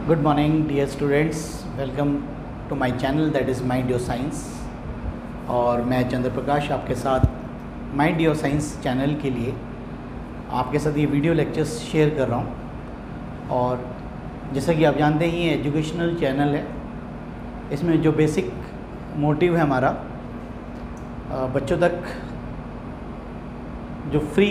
Good morning dear students, welcome to my channel that is Mind Your Science। और मैं चंद्र प्रकाश आपके साथ mind your science channel के लिए आपके साथ ये वीडियो लेक्चर्स शेयर कर रहा हूँ। और जैसा कि आप जानते ही एजुकेशनल चैनल है, इसमें जो बेसिक मोटिव है हमारा बच्चों तक जो फ्री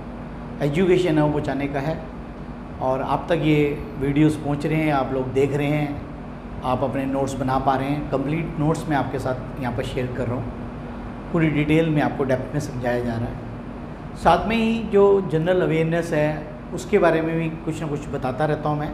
एजुकेशन है वो पहुँचाने का है। और आप तक ये वीडियोस पहुंच रहे हैं, आप लोग देख रहे हैं, आप अपने नोट्स बना पा रहे हैं। कंप्लीट नोट्स मैं आपके साथ यहाँ पर शेयर कर रहा हूँ, पूरी डिटेल में आपको डेप्थ में समझाया जा रहा है। साथ में ही जो जनरल अवेयरनेस है उसके बारे में भी कुछ ना कुछ बताता रहता हूँ मैं।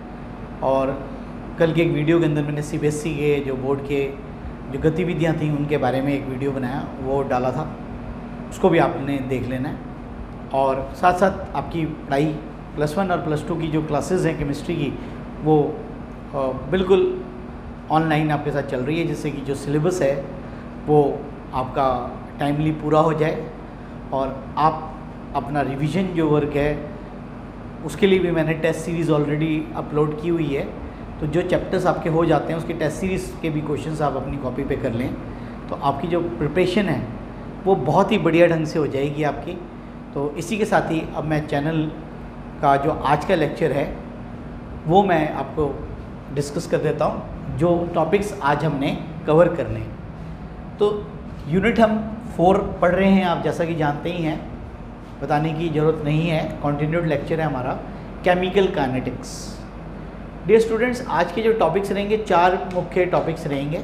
और कल के एक वीडियो के अंदर मैंने CBSE के जो बोर्ड के जो गतिविधियाँ थी उनके बारे में एक वीडियो बनाया, वो डाला था, उसको भी आपने देख लेना है। और साथ साथ आपकी पढ़ाई +1 और +2 की जो क्लासेस हैं केमिस्ट्री की, वो बिल्कुल ऑनलाइन आपके साथ चल रही है, जिससे कि जो सिलेबस है वो आपका टाइमली पूरा हो जाए और आप अपना रिवीजन जो वर्क है उसके लिए भी मैंने टेस्ट सीरीज़ ऑलरेडी अपलोड की हुई है। तो जो चैप्टर्स आपके हो जाते हैं उसके टेस्ट सीरीज़ के भी क्वेश्चंस आप अपनी कॉपी पे कर लें, तो आपकी जो प्रिपरेशन है वो बहुत ही बढ़िया ढंग से हो जाएगी आपकी। तो इसी के साथ ही अब मैं चैनल का जो आज का लेक्चर है वो मैं आपको डिस्कस कर देता हूँ, जो टॉपिक्स आज हमने कवर करने हैं। तो यूनिट हम 4 पढ़ रहे हैं, आप जैसा कि जानते ही हैं, बताने की ज़रूरत नहीं है, कॉन्टिन्यूड लेक्चर है हमारा, केमिकल काइनेटिक्स। डियर स्टूडेंट्स, आज के जो टॉपिक्स रहेंगे 4 मुख्य टॉपिक्स रहेंगे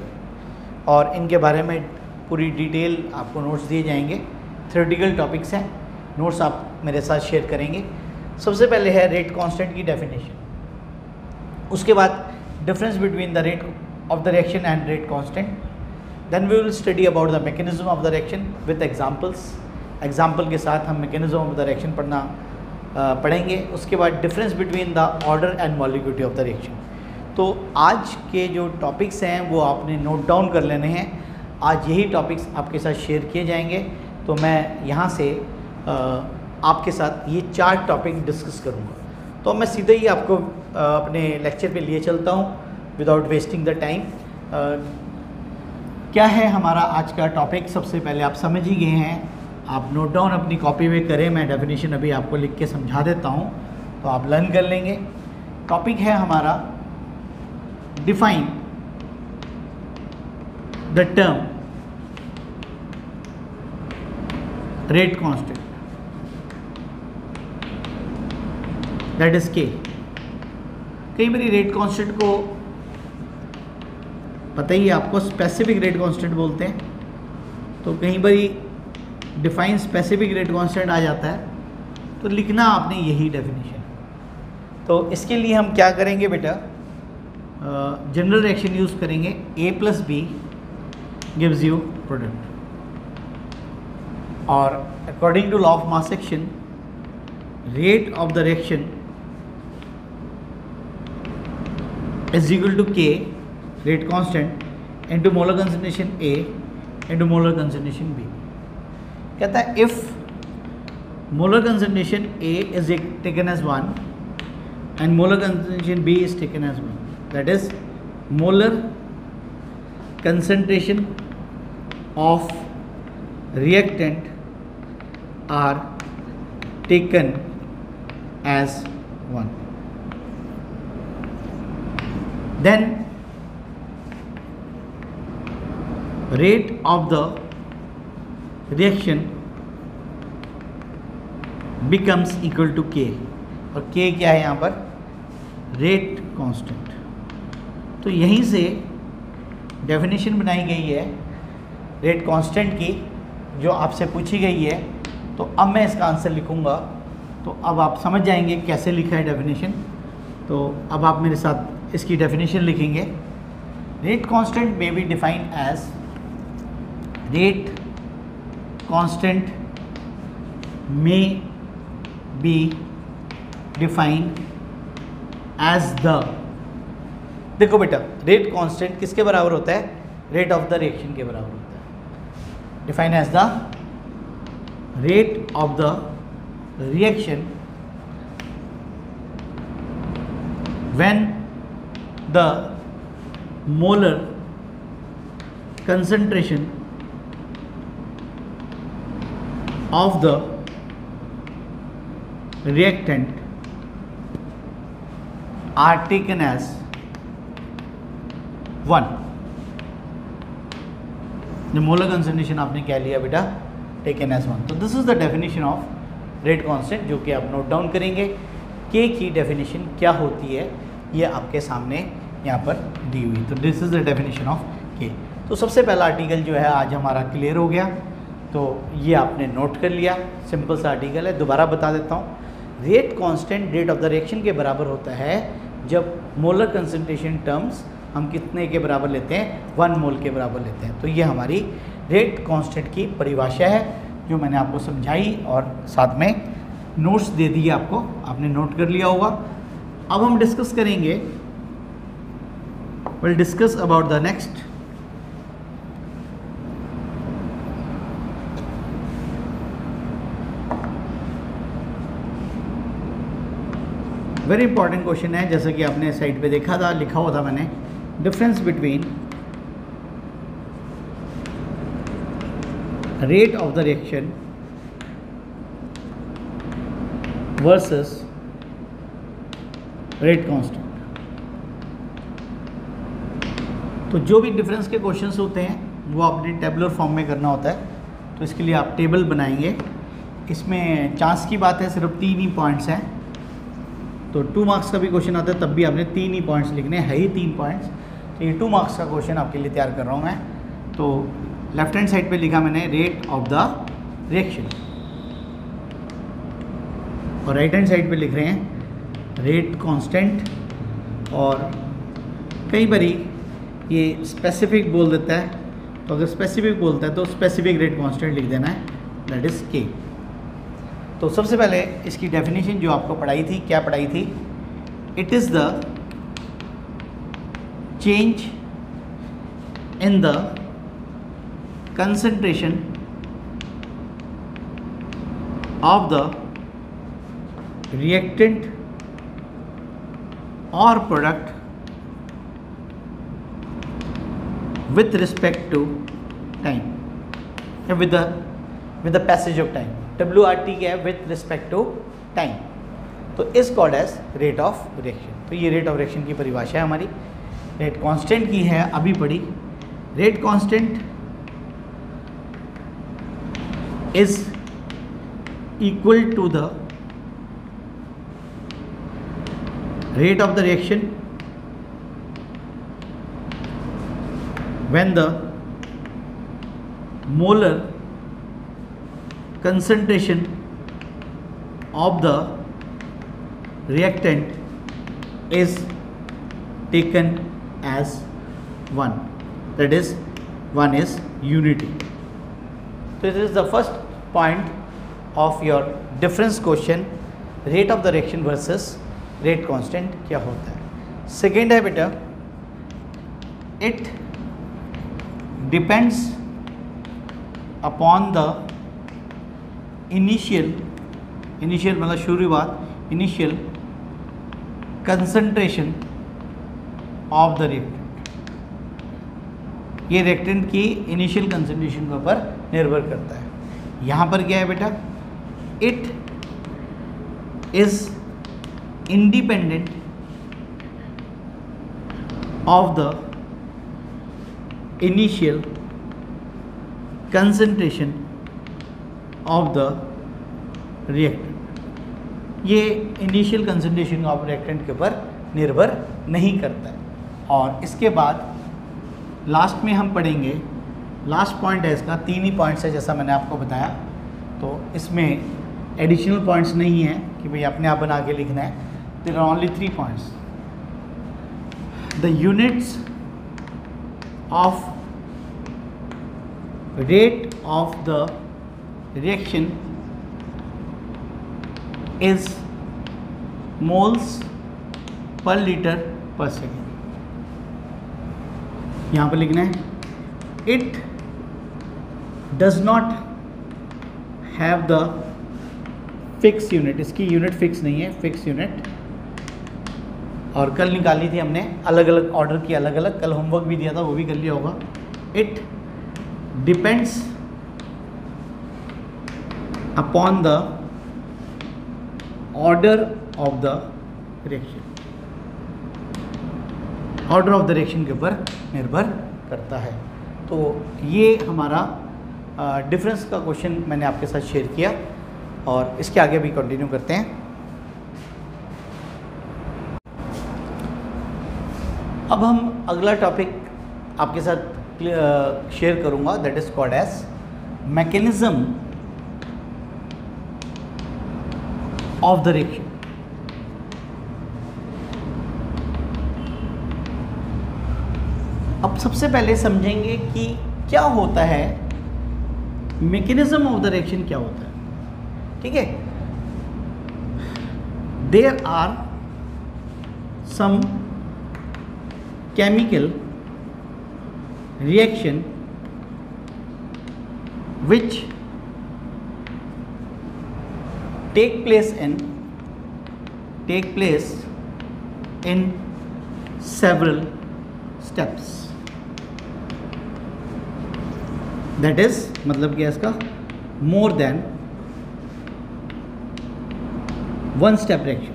और इनके बारे में पूरी डिटेल आपको नोट्स दिए जाएंगे। थ्योरेटिकल टॉपिक्स हैं, नोट्स आप मेरे साथ शेयर करेंगे। सबसे पहले है रेट कांस्टेंट की डेफिनेशन, उसके बाद difference between the rate of the reaction and rate constant. Then we will study about the mechanism of the reaction with examples, example के साथ हम मैकेनिज्म ऑफ द रिएक्शन पढ़ेंगे। उसके बाद difference between the order and molecularity of the reaction. तो आज के जो टॉपिक्स हैं वो आपने नोट डाउन कर लेने हैं, आज यही टॉपिक्स आपके साथ शेयर किए जाएंगे। तो मैं यहाँ से आपके साथ ये 4 टॉपिक डिस्कस करूँगा। तो मैं सीधे ही आपको अपने लेक्चर पे लिए चलता हूँ विदाउट वेस्टिंग द टाइम। क्या है हमारा आज का टॉपिक, सबसे पहले आप समझ ही गए हैं, आप नोट डाउन अपनी कॉपी में करें, मैं डेफिनेशन अभी आपको लिख के समझा देता हूँ तो आप लर्न कर लेंगे। टॉपिक है हमारा define the term rate constant, that is k. कई बार रेट कांस्टेंट को पता ही है आपको, स्पेसिफिक रेट कांस्टेंट बोलते हैं, तो कहीं बार डिफाइन स्पेसिफिक रेट कांस्टेंट आ जाता है, तो लिखना आपने यही डेफिनेशन। तो इसके लिए हम क्या करेंगे बेटा, जनरल रिएक्शन यूज़ करेंगे, A + B gives you product. और according to law of mass action, rate of the reaction is equal to K, rate constant, into molar concentration A into molar concentration B। कहता है if molar concentration A is taken as 1 and molar concentration B is taken as 1, that is molar concentration of reactant are taken as 1, then rate of the reaction becomes equal to K। और K क्या है यहाँ पर, rate constant. तो यहीं से definition बनाई गई है रेट कांस्टेंट की, जो आपसे पूछी गई है। तो अब मैं इसका आंसर लिखूँगा, तो अब आप समझ जाएंगे कैसे लिखा है डेफिनेशन। तो अब आप मेरे साथ इसकी डेफिनेशन लिखेंगे। Rate constant may be defined as, rate constant may be defined as the, देखो बेटा रेट कांस्टेंट किसके बराबर होता है, रेट ऑफ द रिएक्शन के बराबर होता है। Defined as the rate of the reaction when the molar concentration of the reactant are taken as 1. The molar concentration आपने क्या लिया बेटा, taken as 1. तो this is the definition of rate constant, जो कि आप नोट डाउन करेंगे. के की डेफिनेशन क्या होती है ये आपके सामने यहाँ पर दी हुई. तो this is the definition of k. तो सबसे पहला आर्टिकल जो है आज हमारा क्लियर हो गया. तो ये आपने नोट कर लिया, सिंपल सा आर्टिकल है. दोबारा बता देता हूँ. Rate constant rate of the reaction के बराबर होता है जब मोलर कंसंट्रेशन टर्म्स हम कितने के बराबर लेते हैं, 1 मोल के बराबर लेते हैं. तो ये हमारी रेट कांस्टेंट की परिभाषा है जो मैंने आपको समझाई और साथ में नोट्स दे दिए आपको, आपने नोट कर लिया होगा. अब हम डिस्कस करेंगे, will discuss about the next very important question है. जैसा कि आपने साइड पे देखा था, लिखा हुआ था मैंने, difference between rate of the reaction versus rate constant. तो जो भी डिफरेंस के क्वेश्चंस होते हैं वो आपने टेबुलर फॉर्म में करना होता है. तो इसके लिए आप टेबल बनाएंगे. इसमें चांस की बात है, सिर्फ 3 ही पॉइंट्स हैं. तो 2 मार्क्स का भी क्वेश्चन आता है तब भी आपने 3 ही पॉइंट्स लिखने हैं, है ही 3 पॉइंट्स. तो ये 2 मार्क्स का क्वेश्चन आपके लिए तैयार कर रहा हूँ मैं. तो लेफ्ट हैंड साइड पे लिखा मैंने रेट ऑफ द रिएक्शन और राइट हैंड साइड पे लिख रहे हैं रेट कांस्टेंट. और कई बारी ये स्पेसिफिक बोल देता है, तो अगर स्पेसिफिक बोलता है तो स्पेसिफिक रेट कांस्टेंट लिख देना है, दैट इज़ के. तो सबसे पहले इसकी डेफिनेशन जो आपको पढ़ाई थी, क्या पढ़ाई थी, it is the change in the concentration of the reactant or product with respect to time, with the passage of time. WRT क्या है, with respect to time. तो इस called as rate of reaction. तो ये rate of reaction की परिभाषा है हमारी. रेट कांस्टेंट की है अभी पढ़ी. Rate constant is equal to the rate of the reaction when the molar concentration of the reactant is taken as 1, that is 1 is unity. So this is the first point of your difference question, rate of the reaction versus rate constant क्या होता है. Second है बेटा, it depends upon the initial मतलब शुरुआत, initial concentration of the reactant. ये reactant की initial concentration के ऊपर निर्भर करता है. यहाँ पर क्या है बेटा, it is independent of the initial concentration of the reactant. ये इनिशियल कंसंट्रेशन ऑफ रिएक्टेंट के ऊपर निर्भर नहीं करता है. और इसके बाद लास्ट में हम पढ़ेंगे, लास्ट पॉइंट है इसका, 3 ही पॉइंट्स है जैसा मैंने आपको बताया. तो इसमें एडिशनल पॉइंट्स नहीं है कि भाई अपने आप बना के लिखना है. There are only 3 points. The units of rate of the reaction is moles per litre per second. यहाँ पर लिखना है, it does not have the fix unit. इसकी यूनिट फिक्स नहीं है, फिक्स यूनिट और कल निकाली थी हमने अलग अलग ऑर्डर की, अलग अलग, कल होमवर्क भी दिया था वो भी कर लिया होगा। It depends upon the order of the reaction, order of the reaction के ऊपर निर्भर करता है। तो ये हमारा डिफरेंस का क्वेश्चन मैंने आपके साथ शेयर किया और इसके आगे भी कंटिन्यू करते हैं। अब हम अगला टॉपिक आपके साथ शेयर करूंगा, that is called as mechanism of the reaction. अब सबसे पहले समझेंगे कि क्या होता है मैकेनिज्म ऑफ द रिएक्शन, क्या होता है। ठीक है, there are some chemical reaction which take place in several steps, that is मतलब क्या इसका, more than one step reaction।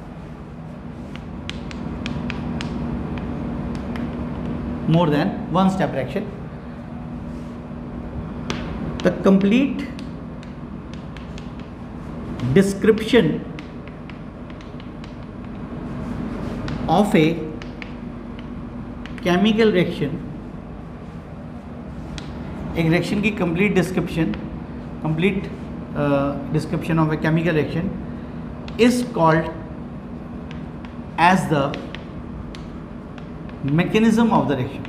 more than one step reaction, the complete description of a chemical reaction, एक reaction की complete description of a chemical reaction is called as the mechanism of the reaction।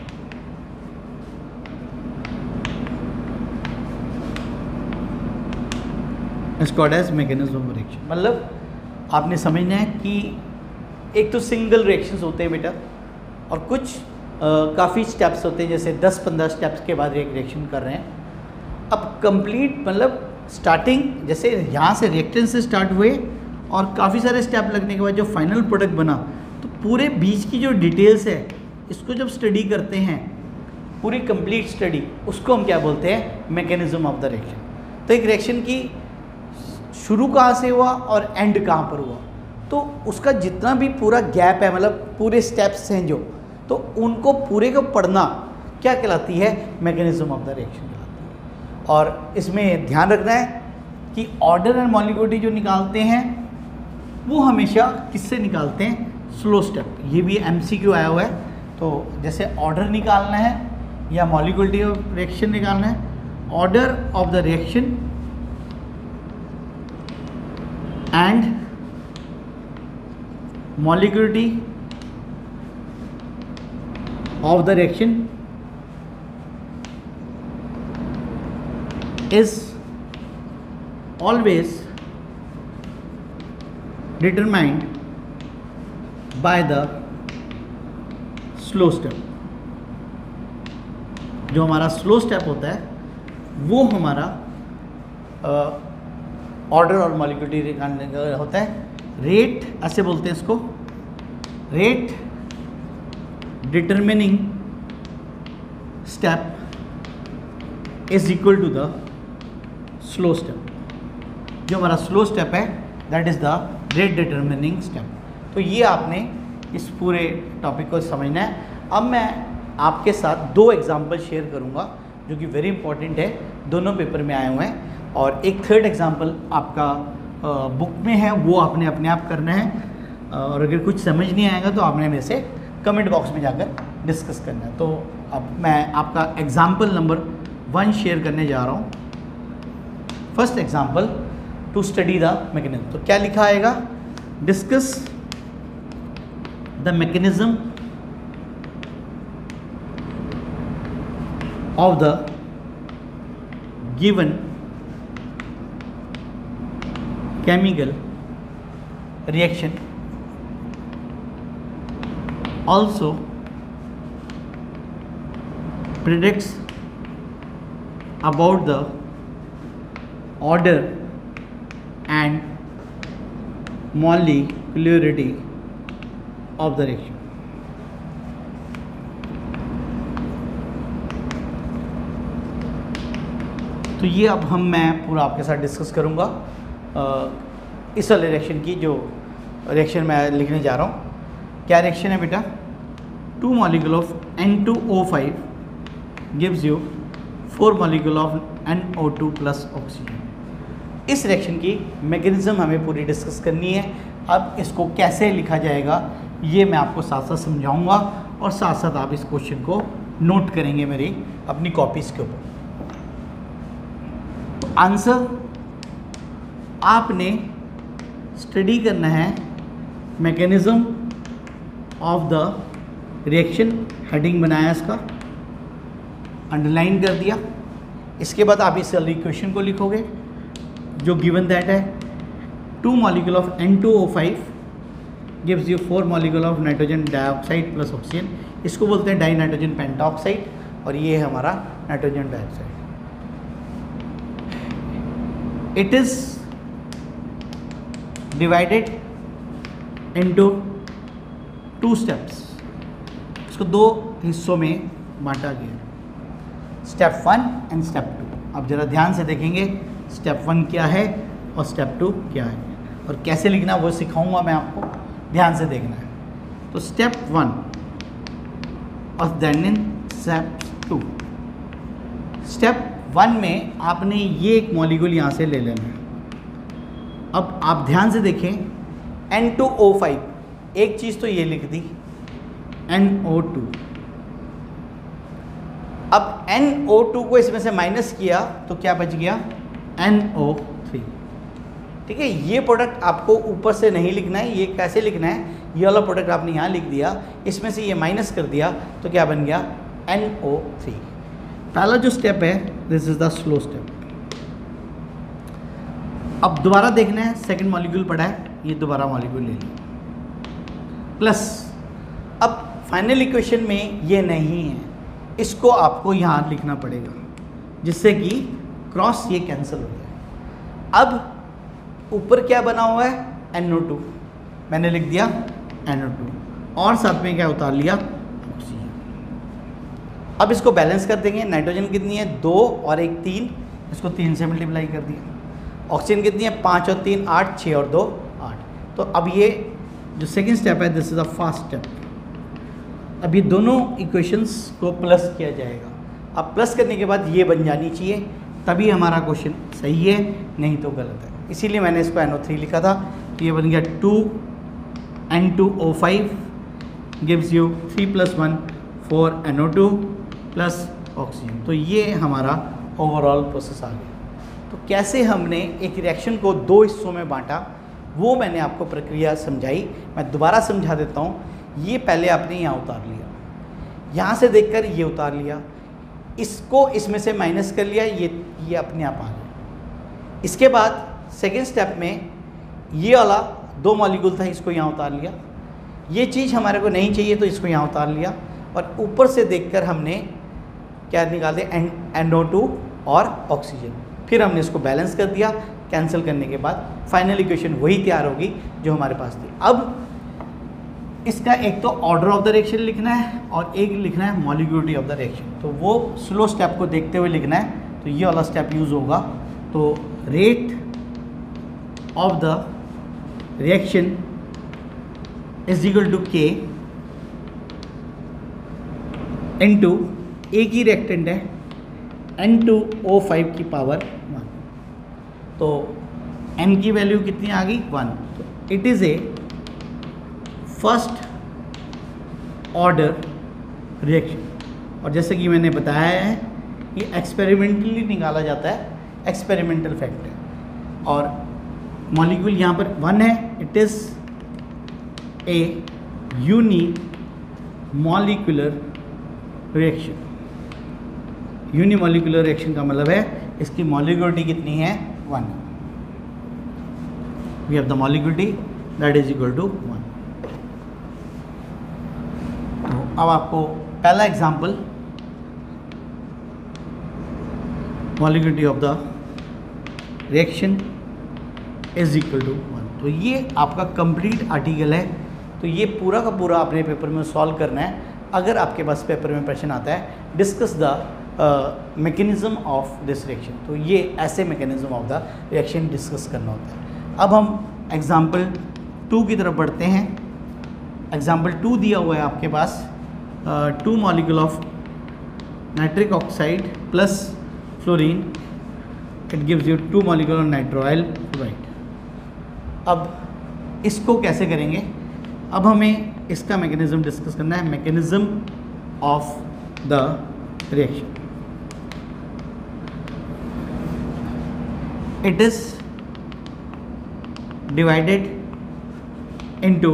is called as mechanism of reaction। मतलब आपने समझना है कि एक तो single reactions होते हैं बेटा, और कुछ काफ़ी स्टेप्स होते हैं, जैसे 10-15 स्टेप्स के बाद एक रिएक्शन कर रहे हैं। अब कंप्लीट मतलब स्टार्टिंग, जैसे यहाँ से रिएक्टेंस से स्टार्ट हुए और काफ़ी सारे स्टेप लगने के बाद जो फाइनल प्रोडक्ट बना, तो पूरे बीच की जो डिटेल्स है इसको जब स्टडी करते हैं, पूरी कंप्लीट स्टडी, उसको हम क्या बोलते हैं, मैकेनिज्म ऑफ द रिएक्शन। तो एक रिएक्शन की शुरू कहाँ से हुआ और एंड कहाँ पर हुआ, तो उसका जितना भी पूरा गैप है, मतलब पूरे स्टेप्स हैं जो, तो उनको पूरे को पढ़ना क्या कहलाती है, मैकेनिज्म ऑफ द रिएक्शन कहलाती है। और इसमें ध्यान रखना है कि ऑर्डर एंड मॉलिक्यूलिटी जो निकालते हैं वो हमेशा किससे निकालते हैं, स्लो स्टेप। ये भी MCQ आया हुआ है। तो जैसे ऑर्डर निकालना है या मॉलिक्यूलिटी ऑफ रिएक्शन निकालना है, order of the reaction and molecularity of the reaction is always determined by the slow step. जो हमारा स्लो स्टेप होता है वो हमारा ऑर्डर और मॉलिक्यूलिटी निकालने का होता है। रेट ऐसे बोलते हैं इसको, rate determining step is equal to the slow step. जो हमारा स्लो स्टेप है that is the rate determining step. तो ये आपने इस पूरे टॉपिक को समझना है। अब मैं आपके साथ 2 एग्जाम्पल शेयर करूंगा जो कि वेरी इंपॉर्टेंट है, दोनों पेपर में आए हुए हैं, और एक थर्ड एग्जाम्पल आपका बुक में है, वो आपने अपने आप करना है। और अगर कुछ समझ नहीं आएगा तो आपने मेरे से कमेंट बॉक्स में जाकर डिस्कस करना है। तो अब मैं आपका एग्जाम्पल नंबर 1 शेयर करने जा रहा हूँ। First example, to study the mechanism. तो क्या लिखा आएगा, discuss the mechanism of the given chemical reaction, also predicts about the order and molecularity of the reaction. तो ये अब मैं पूरा आपके साथ डिस्कस करूँगा इस वाले रिएक्शन की, जो रिएक्शन मैं लिखने जा रहा हूँ। क्या रिएक्शन है बेटा? 2 molecule of N2O5 gives you 4 molecule of NO2 plus oxygen. इस रिएक्शन की मैकेनिज्म हमें पूरी डिस्कस करनी है। अब इसको कैसे लिखा जाएगा ये मैं आपको साथ साथ समझाऊंगा, और साथ साथ आप इस क्वेश्चन को नोट करेंगे मेरी अपनी कॉपीज़ के ऊपर। आंसर आपने स्टडी करना है mechanism of the reaction, heading बनाया इसका, अंडरलाइन कर दिया। इसके बाद आप इस इक्वेशन को लिखोगे जो गिवन दैट है 2 molecule of N2O5 gives you 4 molecule of nitrogen dioxide plus oxygen. इसको बोलते हैं डाई नाइट्रोजन पेंटाऑक्साइड, और ये है हमारा nitrogen dioxide. It is divided into 2 steps. इसको 2 हिस्सों में बांटा गया, स्टेप 1 एंड स्टेप 2। अब जरा ध्यान से देखेंगे स्टेप 1 क्या है और स्टेप 2 क्या है, और कैसे लिखना वो सिखाऊंगा मैं आपको, ध्यान से देखना है। तो स्टेप 1 और देन इन स्टेप 2। स्टेप 1 में आपने ये एक मॉलिक्यूल यहाँ से ले लेना है। अब आप ध्यान से देखें N2O5, एक चीज़ तो ये लिख दी NO2। अब NO2 को इसमें से माइनस किया तो क्या बच गया? NO3। ठीक है, ये प्रोडक्ट आपको ऊपर से नहीं लिखना है, ये कैसे लिखना है, ये वाला प्रोडक्ट आपने यहाँ लिख दिया, इसमें से ये माइनस कर दिया तो क्या बन गया? NO3। पहला जो स्टेप है this is the slow step. अब दोबारा देखना है, सेकंड मॉलिक्यूल पड़ा है, ये दोबारा मॉलिक्यूल ले लिया, प्लस अब फाइनल इक्वेशन में ये नहीं है, इसको आपको यहाँ लिखना पड़ेगा जिससे कि क्रॉस ये कैंसिल हो जाए। अब ऊपर क्या बना हुआ है? NO2, मैंने लिख दिया NO2, और साथ में क्या उतार लिया? ऑक्सीजन। अब इसको बैलेंस कर देंगे। नाइट्रोजन कितनी है? 2 और 1 3, इसको 3 से मल्टीप्लाई कर दिया। ऑक्सीजन कितनी है? 5 और 3 8, 6 और 2 8। तो अब ये जो सेकेंड स्टेप है this is the first step. अब ये दोनों इक्वेशंस को प्लस किया जाएगा। अब प्लस करने के बाद ये बन जानी चाहिए, तभी हमारा क्वेश्चन सही है, नहीं तो गलत है। इसीलिए मैंने इसको NO3 लिखा था। तो ये बन गया 2 N2O5 gives you 3 + 1 4 NO2 plus oxygen. तो ये हमारा ओवरऑल प्रोसेस आ गया। तो कैसे हमने एक रिएक्शन को 2 हिस्सों में बांटा वो मैंने आपको प्रक्रिया समझाई। मैं दोबारा समझा देता हूँ। ये पहले आपने यहाँ उतार लिया, यहाँ से देखकर ये उतार लिया, इसको इसमें से माइनस कर लिया, ये अपने आप आ गया। इसके बाद सेकेंड स्टेप में ये वाला 2 मॉलिक्यूल था, इसको यहाँ उतार लिया। ये चीज़ हमारे को नहीं चाहिए तो इसको यहाँ उतार लिया, और ऊपर से देखकर हमने क्या निकाल दिया? NO2 और ऑक्सीजन। फिर हमने इसको बैलेंस कर दिया। कैंसिल करने के बाद फाइनल इक्वेशन वही तैयार होगी जो हमारे पास थी। अब इसका एक तो ऑर्डर ऑफ द रिएक्शन लिखना है और एक लिखना है मॉलिक्यूलिटी ऑफ द रिएक्शन। तो वो स्लो स्टेप को देखते हुए लिखना है, तो ये वाला स्टेप यूज़ होगा। तो rate of the reaction is equal to K into, एक ही रिएक्टेंट है, N2O5 की पावर 1। तो N की वैल्यू कितनी आ गई? 1। तो it is a first order reaction. और जैसे कि मैंने बताया है ये एक्सपेरिमेंटली निकाला जाता है, एक्सपेरिमेंटल फैक्ट है। और मॉलिक्यूल यहाँ पर 1 है, it is a unimolecular reaction. Unimolecular reaction का मतलब है इसकी मॉलिक्यूलिटी कितनी है? 1। We have the molecularity that is equal to 1। तो अब आपको पहला example, molecularity of the reaction is equal to 1। तो ये आपका कंप्लीट आर्टिकल है। तो तो ये पूरा का पूरा अपने पेपर में सॉल्व करना है। अगर आपके पास पेपर में प्रश्न आता है discuss the mechanism of this reaction, तो ये ऐसे mechanism of the reaction discuss करना होता है। अब हम एग्जाम्पल 2 की तरफ बढ़ते हैं। एग्जाम्पल 2 दिया हुआ है आपके पास 2 molecule of nitric oxide plus fluorine, it gives you 2 molecule of nitryl chloride. अब इसको कैसे करेंगे, अब हमें इसका मैकेनिज्म डिस्कस करना है, mechanism of the reaction. It is divided into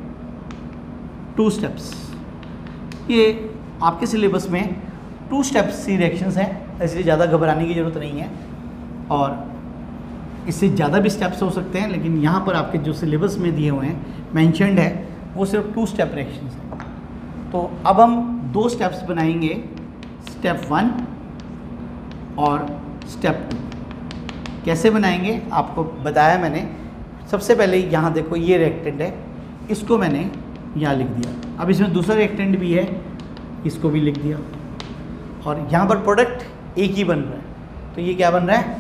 2 steps. ये आपके सिलेबस में 2 स्टेप्स की रिएक्शंस हैं, इसलिए ज़्यादा घबराने की ज़रूरत नहीं है, और इससे ज़्यादा भी स्टेप्स हो सकते हैं, लेकिन यहाँ पर आपके जो सिलेबस में दिए हुए हैं मैंशनड है वो सिर्फ 2 स्टेप रिएक्शंस हैं। तो अब हम 2 स्टेप्स बनाएंगे, स्टेप 1 और स्टेप 2। कैसे बनाएंगे आपको बताया मैंने। सबसे पहले यहाँ देखो ये रिएक्टेंट है, इसको मैंने यहाँ लिख दिया। अब इसमें दूसरा रिएक्टेंट भी है, इसको भी लिख दिया, और यहाँ पर प्रोडक्ट एक ही बन रहा है, तो ये क्या बन रहा है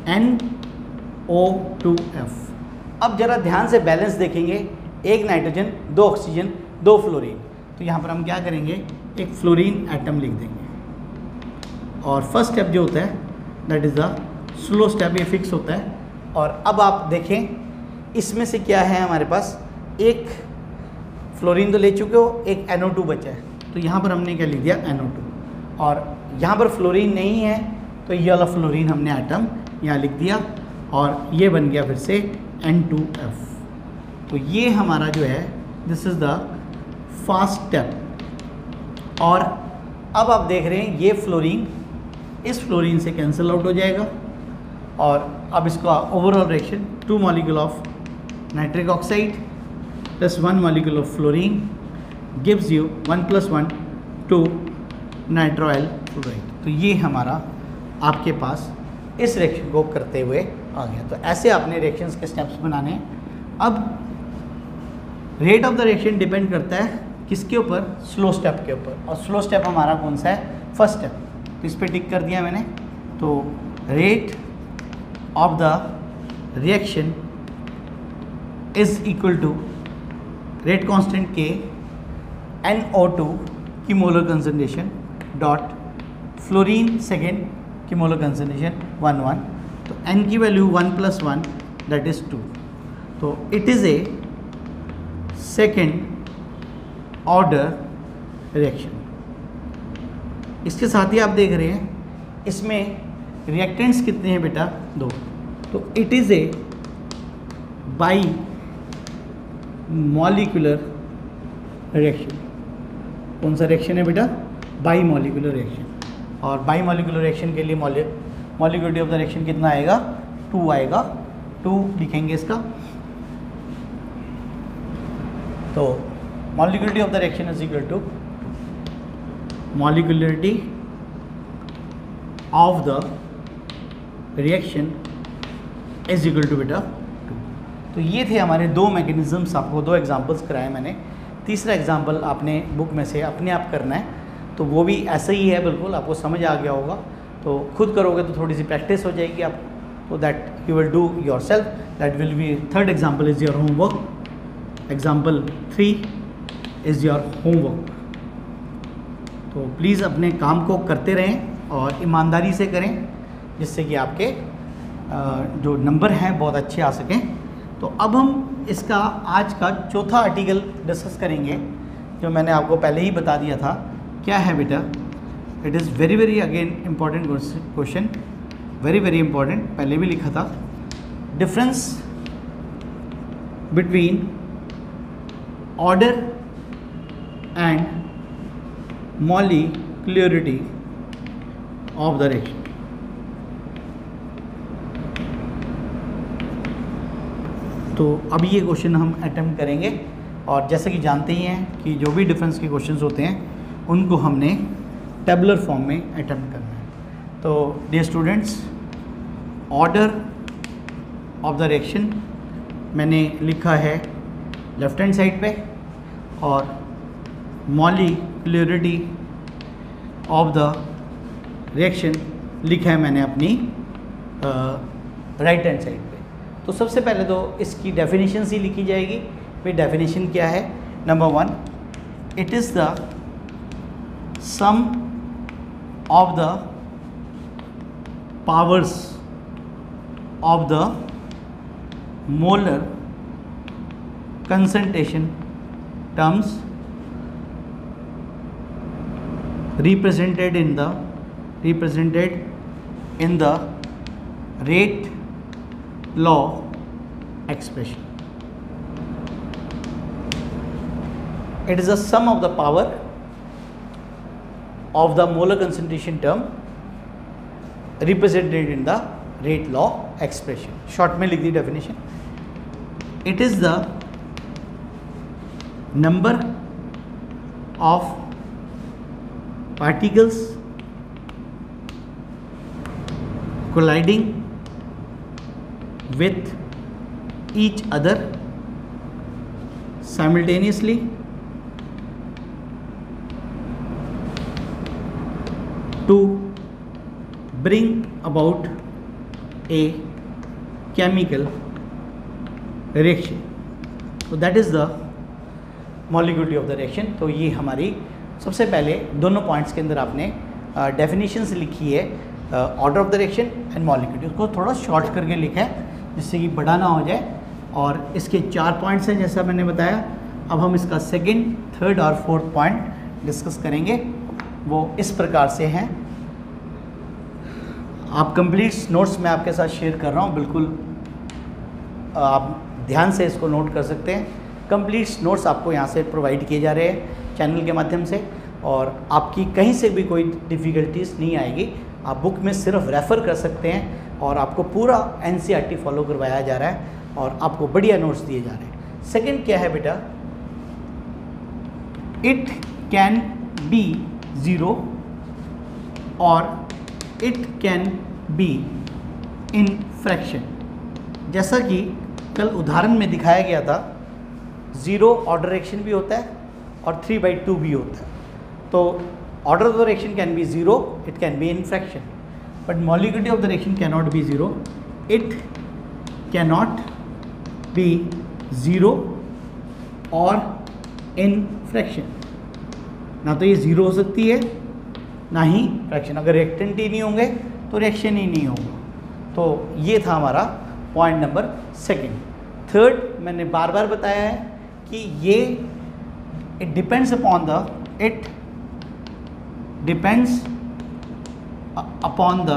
NO2F। अब ज़रा ध्यान से बैलेंस देखेंगे, 1 नाइट्रोजन 2 ऑक्सीजन 2 फ्लोरीन, तो यहाँ पर हम क्या करेंगे, एक फ्लोरीन एटम लिख देंगे। और फर्स्ट स्टेप जो होता है that is the slow step, ये फिक्स होता है। और अब आप देखें इसमें से क्या है, हमारे पास एक फ्लोरीन तो ले चुके हो, एक NO2 बचा है, तो यहाँ पर हमने क्या लिख दिया NO2, और यहाँ पर फ्लोरीन नहीं है तो ये वाला फ्लोरीन हमने एटम यहाँ लिख दिया, और ये बन गया फिर से N2F। तो ये हमारा जो है this is the first step. और अब आप देख रहे हैं ये फ्लोरीन इस फ्लोरीन से कैंसिल आउट हो जाएगा, और अब इसका overall reaction 2 molecule of nitric oxide plus 1 molecule of fluorine gives you 1 + 1 2 nitryl chloride. तो ये हमारा आपके पास इस रिएक्शन को करते हुए आ गया। तो ऐसे आपने रिएक्शंस के स्टेप्स बनाने हैं। अब rate of the reaction depend करता है किसके ऊपर, स्लो स्टेप के ऊपर, और स्लो स्टेप हमारा कौन सा है, फर्स्ट स्टेप। तो इस पर टिक कर दिया मैंने। तो rate of the reaction is equal to rate constant के NO2 की molar concentration dot fluorine second की मोलर कंसंट्रेशन 1 तो n की वैल्यू 1 + 1 दैट इज़ 2। तो it is a second order reaction. इसके साथ ही आप देख रहे हैं इसमें रिएक्टेंट्स कितने हैं बेटा, 2। तो it is a bimolecular reaction. कौन सा रिएक्शन है बेटा, बाई मॉलिक्यूलर रिएक्शन। और बाई मॉलिक्यूलर रिएक्शन के लिए मॉलिक्यूलरिटी ऑफ द रिएक्शन कितना आएगा, 2 आएगा। 2 लिखेंगे इसका। तो molecularity of the reaction is equal to molecularity of the reaction is equal to बेटा 2। तो ये थे हमारे 2 मैकेनिज्म्स, आपको 2 एग्जांपल्स कराए मैंने। तीसरा एग्जांपल आपने बुक में से अपने आप करना है, तो वो भी ऐसा ही है, बिल्कुल आपको समझ आ गया होगा। तो खुद करोगे तो थोड़ी सी प्रैक्टिस हो जाएगी आप, तो that you will do yourself. That will be third example is your homework. Example 3 is your homework. तो प्लीज़ अपने काम को करते रहें और ईमानदारी से करें, जिससे कि आपके जो नंबर हैं बहुत अच्छे आ सकें। तो अब हम इसका आज का चौथा आर्टिकल डिस्कस करेंगे, जो मैंने आपको पहले ही बता दिया था। क्या है बेटा, it is very very again important question, very very important, पहले भी लिखा था। Difference between order and molecularity of the reaction. तो अब ये क्वेश्चन हम अटेम्प्ट करेंगे, और जैसे कि जानते ही हैं कि जो भी डिफरेंस के क्वेश्चंस होते हैं उनको हमने टेबुलर फॉर्म में अटेम्प्ट करना है। तो dear students, order of the reaction मैंने लिखा है लेफ्ट हैंड साइड पे, और मॉलिक्यूलरिटी ऑफ द रिएक्शन लिखा है मैंने अपनी राइट हैंड साइड पे। तो सबसे पहले तो इसकी डेफिनेशन ही लिखी जाएगी। भाई डेफिनेशन क्या है? Number 1, it is the sum of the powers of the molar concentration terms represented in the rate law expression. It is the sum of the power of the molar concentration term represented in the rate law expression. Short में लिख दी definition. It is the number of particles colliding with each other simultaneously to bring about a chemical reaction. So that is the molecularity of the reaction. तो ये हमारी सबसे पहले दोनों points के अंदर आपने डेफिनेशंस लिखी है, order of the reaction and molecularity. उसको थोड़ा शॉर्ट करके लिखा है जिससे कि बड़ा ना हो जाए। और इसके 4 पॉइंट्स हैं जैसा मैंने बताया। अब हम इसका सेकंड, थर्ड और फोर्थ पॉइंट डिस्कस करेंगे। वो इस प्रकार से हैं। आप कंप्लीट नोट्स मैं आपके साथ शेयर कर रहा हूँ, बिल्कुल आप ध्यान से इसको नोट कर सकते हैं। कंप्लीट नोट्स आपको यहाँ से प्रोवाइड किए जा रहे हैं चैनल के माध्यम से, और आपकी कहीं से भी कोई डिफ़िकल्टीज नहीं आएगी। आप बुक में सिर्फ रेफ़र कर सकते हैं और आपको पूरा NCERT फॉलो करवाया जा रहा है और आपको बढ़िया नोट्स दिए जा रहे हैं। सेकंड क्या है बेटा? इट कैन बी ज़ीरो और it can be in fraction. जैसा कि कल उदाहरण में दिखाया गया था, 0 ऑर्डर रिएक्शन भी होता है और 3/2 भी होता है। तो order of the reaction can be 0, it can be in fraction, but molecularity of the reaction can not be 0, it can not be 0 और इन फ्रैक्शन। ना तो ये 0 हो सकती है ना ही फ्रैक्शन। अगर रिएक्टेंट ही नहीं होंगे तो रिएक्शन ही नहीं होगा। तो ये था हमारा पॉइंट नंबर सेकंड। थर्ड मैंने बार बार बताया है कि ये it depends upon the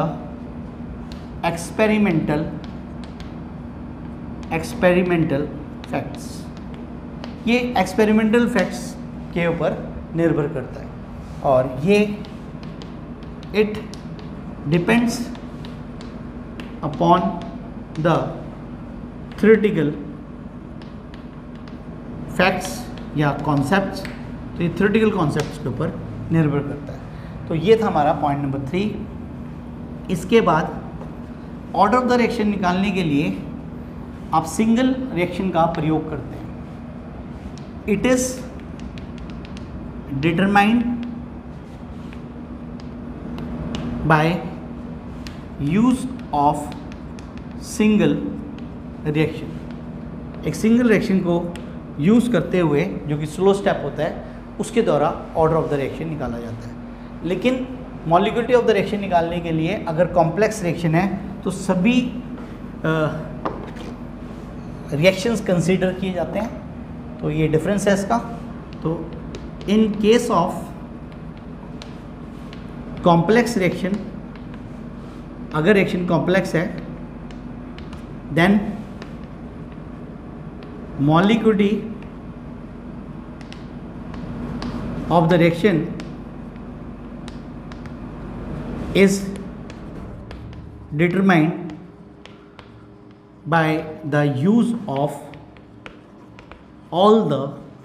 experimental facts. ये एक्सपेरिमेंटल फैक्ट्स के ऊपर निर्भर करता है। और ये it depends upon the theoretical facts या कॉन्सेप्ट्स। तो ये थ्योरेटिकल कॉन्सेप्ट्स के ऊपर निर्भर करता है। तो ये था हमारा पॉइंट नंबर 3। इसके बाद ऑर्डर ऑफ द रिएक्शन निकालने के लिए आप सिंगल रिएक्शन का प्रयोग करते हैं। It is determined by use of single reaction. एक सिंगल रिएक्शन को यूज़ करते हुए, जो कि स्लो स्टेप होता है, उसके द्वारा ऑर्डर ऑफ द रिएक्शन निकाला जाता है। लेकिन मॉलिक्यूलरिटी ऑफ द रिएक्शन निकालने के लिए अगर कॉम्प्लेक्स रिएक्शन है तो सभी रिएक्शंस कंसीडर किए जाते हैं। तो ये डिफरेंस है इसका। तो in case of complex reaction, अगर रिएक्शन कॉम्प्लेक्स है, then molecule of the reaction is determined by the use of all the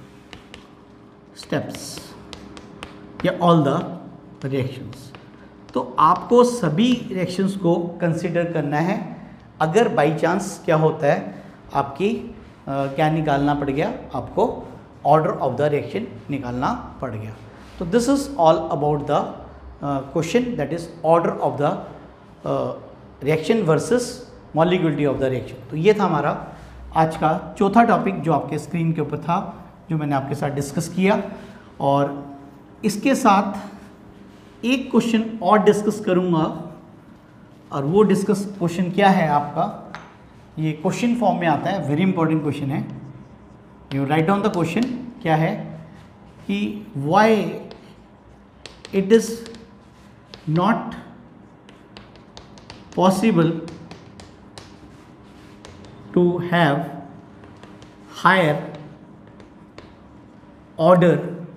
steps या all the reactions। तो आपको सभी रिएक्शंस को कंसिडर करना है। अगर बाई चांस क्या होता है, आपकी क्या निकालना पड़ गया, आपको ऑर्डर ऑफ द रिएक्शन निकालना पड़ गया। तो this is all about the question, that is order of the reaction versus molecularity of the reaction. तो ये था हमारा आज का चौथा टॉपिक जो आपके स्क्रीन के ऊपर था, जो मैंने आपके साथ डिस्कस किया। और इसके साथ एक क्वेश्चन और डिस्कस करूँगा, और वो डिस्कस क्वेश्चन क्या है आपका, ये क्वेश्चन फॉर्म में आता है, वेरी इंपॉर्टेंट क्वेश्चन है। You write down the question, क्या है कि why it is not possible to have higher order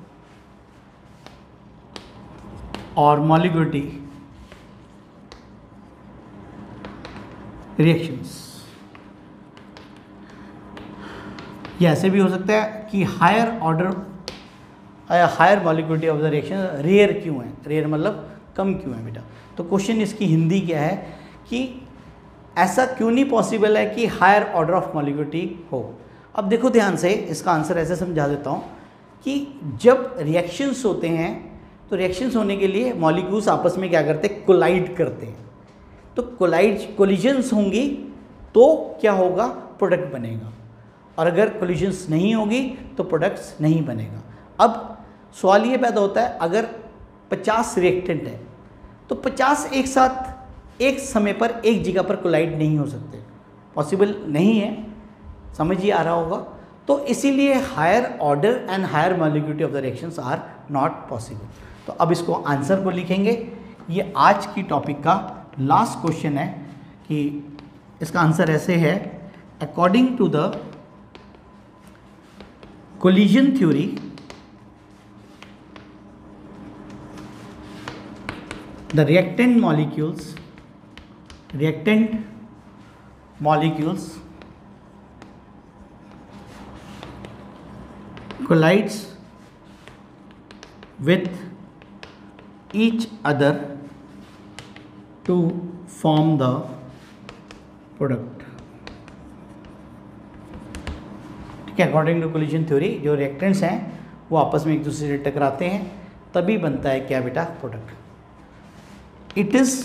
और मॉलिक्यूलिटी रिएक्शंस। ये ऐसे भी हो सकता है कि higher order higher molecularity of the reaction rare क्यों है, रेयर मतलब कम क्यों है बेटा। तो क्वेश्चन इसकी हिंदी क्या है कि ऐसा क्यों नहीं पॉसिबल है कि हायर ऑर्डर ऑफ मॉलिक्यूलिटी हो। अब देखो ध्यान से, इसका आंसर ऐसे समझा देता हूँ कि जब रिएक्शंस होते हैं तो रिएक्शंस होने के लिए मॉलिक्यूल्स आपस में क्या करते हैं, कोलाइड करते हैं। तो कोलिजन्स होंगी तो क्या होगा, प्रोडक्ट बनेगा, और अगर कोलिजन्स नहीं होगी तो प्रोडक्ट्स नहीं बनेगा। अब सवाल ये पैदा होता है, अगर 50 रिएक्टेंट है तो 50 एक साथ एक समय पर एक जगह पर कोलाइड नहीं हो सकते, पॉसिबल नहीं है, समझ ही आ रहा होगा। तो इसीलिए higher order and higher molecularity of the reactions are not possible. तो अब इसको आंसर को लिखेंगे। ये आज की टॉपिक का लास्ट क्वेश्चन है कि इसका आंसर ऐसे है, according to the collision theory, the reactant molecules collides with each other to form the product। According to collision theory जो रिएक्टेंट्स हैं वो आपस में एक दूसरे से टकराते हैं, तभी बनता है क्या बेटा, product. It is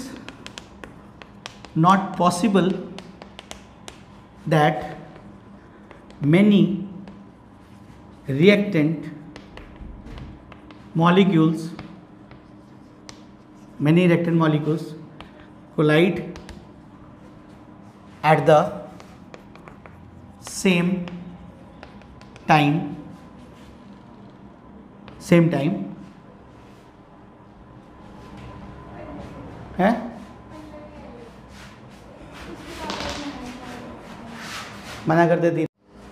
not possible that many reactant molecules collide at the same time है। मना कर देती।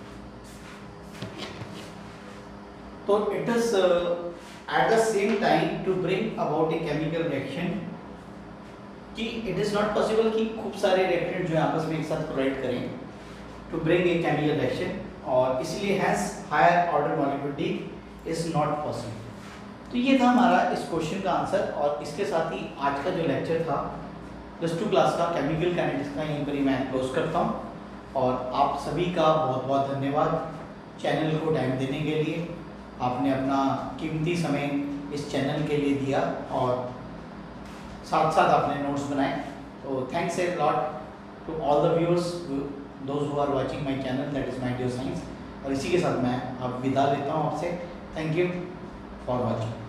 तो it is at the same time to bring about a chemical reaction, कि इट इज नॉट पॉसिबल कि खूब सारे रिएक्टेंट जो है आपस में एक साथ कोलाइड करें to bring a chemical reaction, और इसलिए has higher order molecularity is not possible. तो ये था हमारा इस क्वेश्चन का आंसर। और इसके साथ ही आज का जो लेक्चर था +2 क्लास का केमिकल काइनेटिक्स का, यहीं पर ही मैं क्लोज करता हूँ। और आप सभी का बहुत बहुत धन्यवाद चैनल को टाइम देने के लिए। आपने अपना कीमती समय इस चैनल के लिए दिया और साथ साथ आपने नोट्स बनाए। तो thanks a lot to all the viewers, those who are watching my channel, that is my dear science. और इसी के साथ मैं अब विदा लेता हूँ आपसे। Thank you for watching.